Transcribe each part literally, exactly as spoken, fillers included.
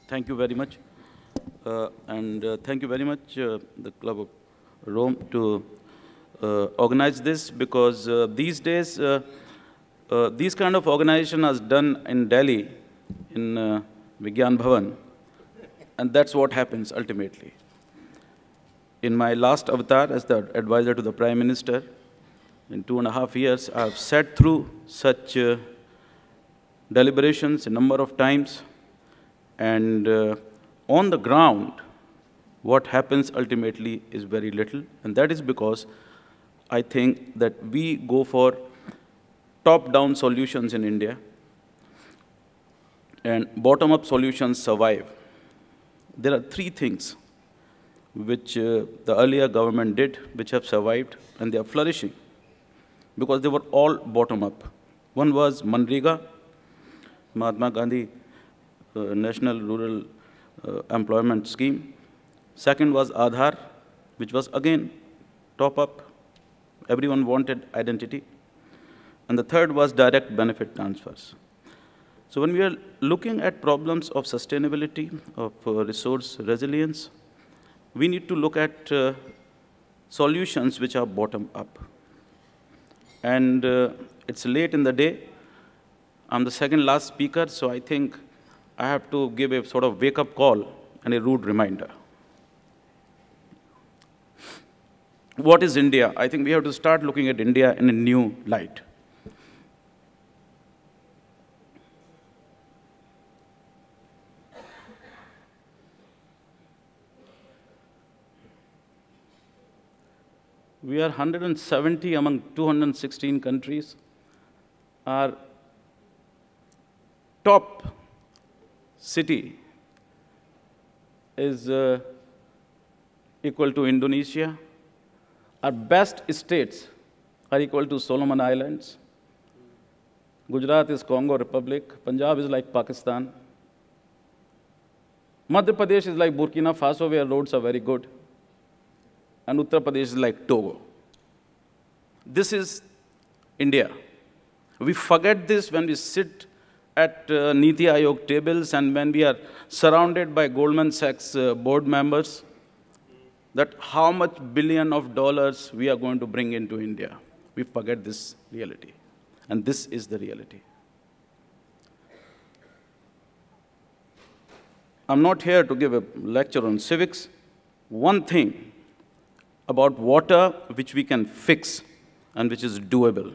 Thank you very much. Uh, and uh, thank you very much, uh, the Club of Rome, to uh, organize this, because uh, these days, uh, uh, these kind of organization is done in Delhi, in uh, Vigyan Bhavan, and that's what happens ultimately. In my last avatar as the advisor to the Prime Minister, in two and a half years, I've sat through such uh, deliberations a number of times, and uh, on the ground, what happens ultimately is very little, and that is because I think that we go for top-down solutions in India, and bottom-up solutions survive. There are three things which uh, the earlier government did, which have survived, and they are flourishing, because they were all bottom-up. One was Manrega, Mahatma Gandhi uh, National Rural uh, Employment Scheme. Second was Aadhaar, which was again top-up. Everyone wanted identity. And the third was direct benefit transfers. So when we are looking at problems of sustainability, of uh, resource resilience, we need to look at uh, solutions which are bottom-up. And uh, it's late in the day. I'm the second last speaker, so I think I have to give a sort of wake-up call and a rude reminder. What is India? I think we have to start looking at India in a new light. We are one hundred seventy among two hundred sixteen countries. Our top city is uh, equal to Indonesia. Our best states are equal to Solomon Islands. Gujarat is Congo Republic. Punjab is like Pakistan. Madhya Pradesh is like Burkina Faso, where roads are very good. And Uttar Pradesh is like Togo. This is India. We forget this when we sit at uh, Niti Aayog tables and when we are surrounded by Goldman Sachs uh, board members, that how much billion of dollars we are going to bring into India. We forget this reality. And this is the reality. I'm not here to give a lecture on civics. One thing about water which we can fix and which is doable.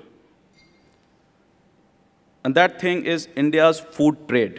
And that thing is India's food trade.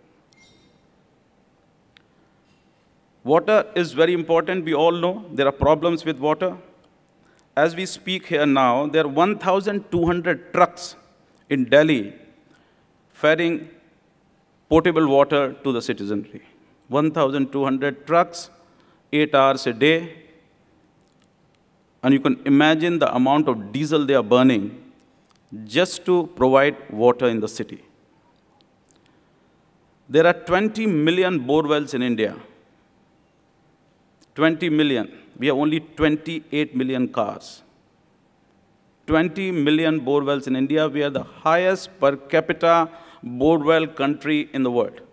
Water is very important. We all know there are problems with water. As we speak here now, there are one thousand two hundred trucks in Delhi ferrying potable water to the citizenry. one thousand two hundred trucks, eight hours a day. And you can imagine the amount of diesel they are burning just to provide water in the city. There are twenty million bore wells in India. twenty million. We have only twenty-eight million cars. twenty million bore wells in India. We are the highest per capita bore well country in the world.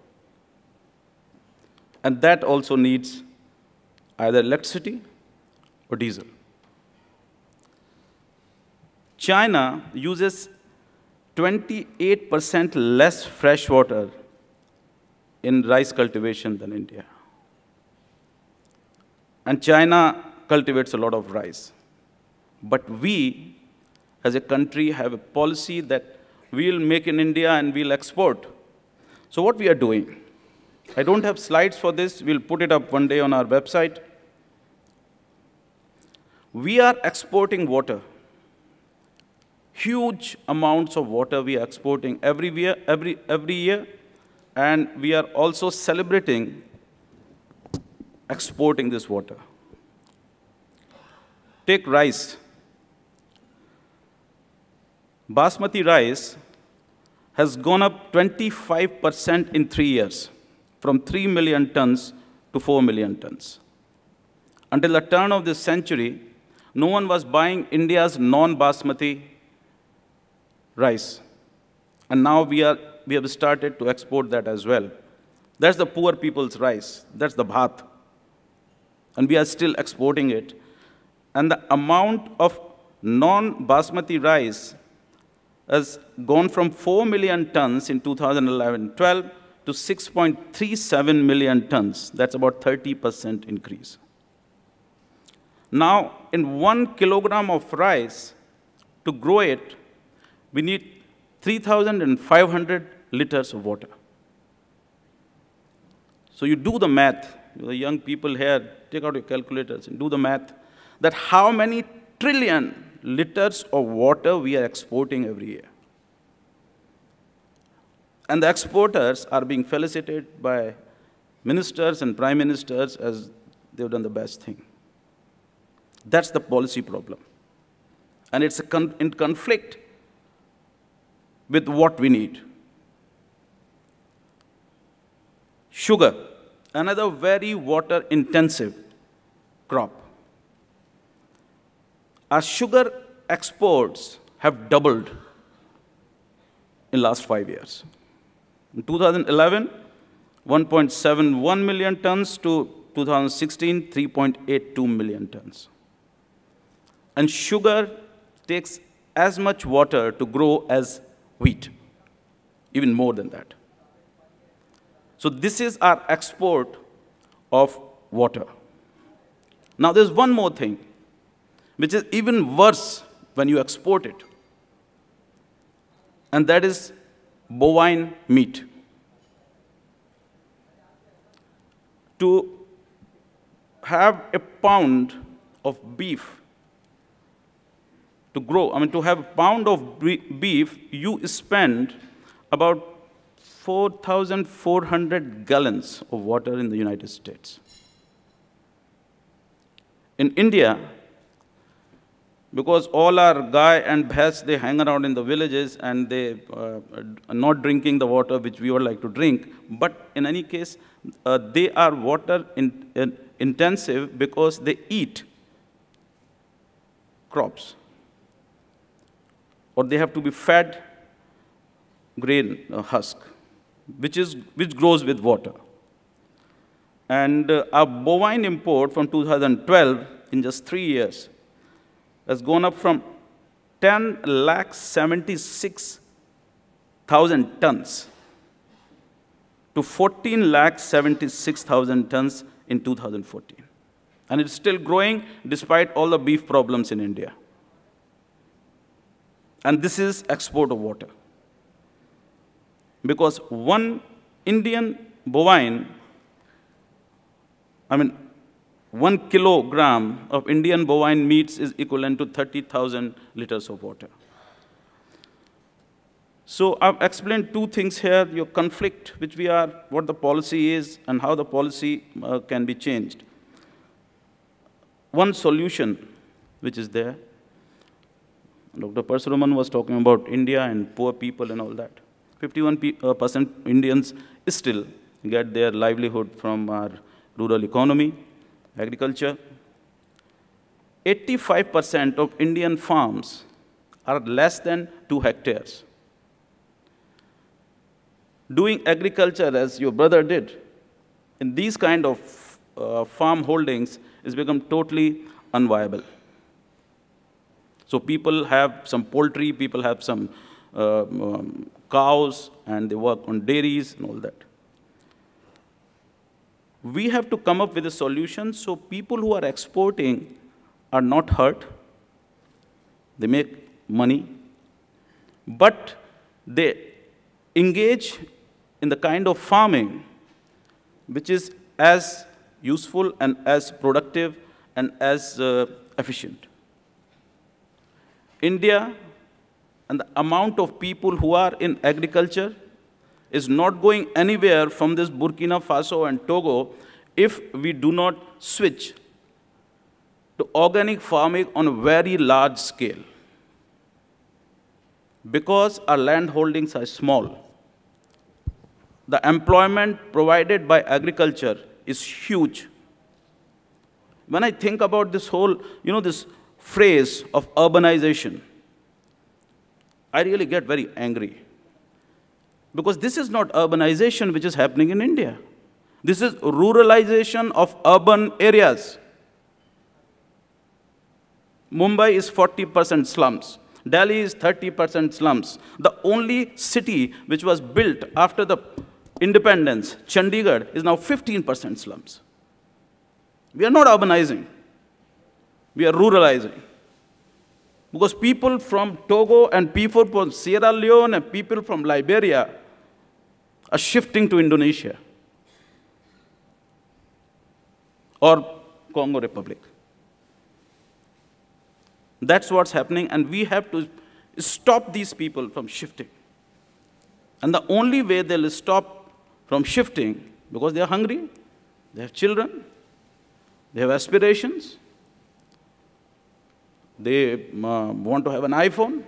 And that also needs either electricity or diesel. China uses twenty-eight percent less fresh water in rice cultivation than India. And China cultivates a lot of rice. But we, as a country, have a policy that we'll make in India and we'll export. So what we are doing, I don't have slides for this. We'll put it up one day on our website. We are exporting water. Huge amounts of water we are exporting every year, every, every year, and we are also celebrating exporting this water. Take rice. Basmati rice has gone up twenty-five percent in three years, from three million tons to four million tons. Until the turn of this century, no one was buying India's non-Basmati rice. And now we, are, we have started to export that as well. That's the poor people's rice. That's the bhat. And we are still exporting it. And the amount of non-basmati rice has gone from four million tons in two thousand eleven twelve to six point three seven million tons. That's about thirty percent increase. Now, in one kilogram of rice, to grow it, we need three thousand five hundred liters of water. So you do the math, the young people here, take out your calculators and do the math, that how many trillion liters of water we are exporting every year. And the exporters are being felicitated by ministers and prime ministers as they've done the best thing. That's the policy problem. And it's a con in conflict with what we need. Sugar, another very water-intensive crop. Our sugar exports have doubled in the last five years. In two thousand eleven, one point seven one million tons to two thousand sixteen, three point eight two million tons. And sugar takes as much water to grow as wheat, even more than that. So this is our export of water. Now there's one more thing, which is even worse when you export it, and that is bovine meat. To have a pound of beef, to grow, I mean, to have a pound of beef, you spend about four thousand four hundred gallons of water in the United States. In India, because all our guy and bhais, they hang around in the villages and they uh, are not drinking the water which we would like to drink, but in any case, uh, they are water in, in, intensive because they eat crops, or they have to be fed grain uh, husk, which, is, which grows with water. And uh, our bovine import from two thousand twelve, in just three years, has gone up from ten lakh seventy-six thousand tons to fourteen lakh seventy-six thousand tons in two thousand fourteen. And it's still growing despite all the beef problems in India. And this is export of water. Because one Indian bovine, I mean, one kilogram of Indian bovine meats is equivalent to thirty thousand liters of water. So I've explained two things here, your conflict, which we are, what the policy is, and how the policy uh, can be changed. One solution which is there, Doctor Parsuraman was talking about India and poor people and all that. fifty-one percent Indians still get their livelihood from our rural economy, agriculture. eighty-five percent of Indian farms are less than two hectares. Doing agriculture as your brother did, in these kind of uh, farm holdings, has become totally unviable. So people have some poultry, people have some uh, um, cows, and they work on dairies and all that. We have to come up with a solution so people who are exporting are not hurt. They make money, but they engage in the kind of farming which is as useful and as productive and as uh, efficient. India and the amount of people who are in agriculture is not going anywhere from this Burkina Faso and Togo if we do not switch to organic farming on a very large scale. Because our land holdings are small, the employment provided by agriculture is huge. When I think about this whole, you know, this phrase of urbanization, I really get very angry. Because this is not urbanization which is happening in India. This is ruralization of urban areas. Mumbai is forty percent slums. Delhi is thirty percent slums. The only city which was built after the independence, Chandigarh, is now fifteen percent slums. We are not urbanizing. We are ruralizing. Because people from Togo and people from Sierra Leone and people from Liberia are shifting to Indonesia or Congo Republic. That's what's happening, and we have to stop these people from shifting. And the only way they'll stop from shifting, because they are hungry, they have children, they have aspirations, they uh, want to have an iPhone,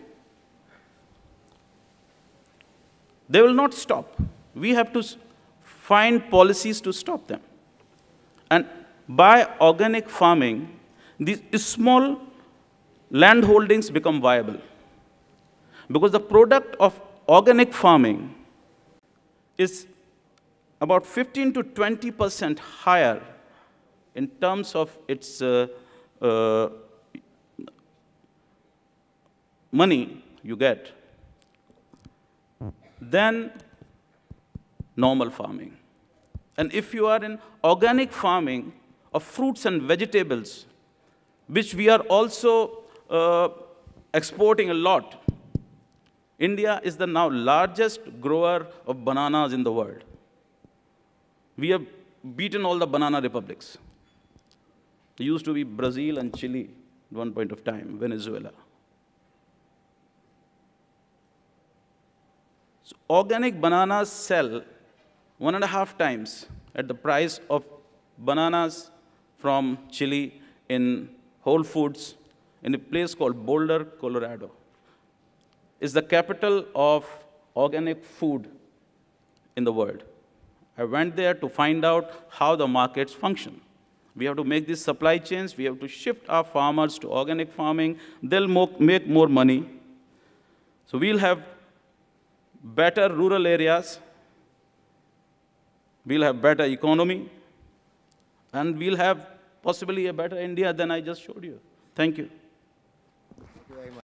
they will not stop. We have to find policies to stop them. And by organic farming, these small land holdings become viable. Because the product of organic farming is about fifteen to twenty percent higher in terms of its uh, uh, money you get than normal farming. And if you are in organic farming of fruits and vegetables, which we are also uh, exporting a lot, India is the now largest grower of bananas in the world. We have beaten all the banana republics. It used to be Brazil and Chile at one point of time, Venezuela. So organic bananas sell one and a half times at the price of bananas from Chile in Whole Foods in a place called Boulder, Colorado. It's the capital of organic food in the world. I went there to find out how the markets function. We have to make these supply chains. We have to shift our farmers to organic farming. They'll make more money. So we'll have better rural areas. We'll have better economy. And we'll have possibly a better India than I just showed you. Thank you. Thank you very much.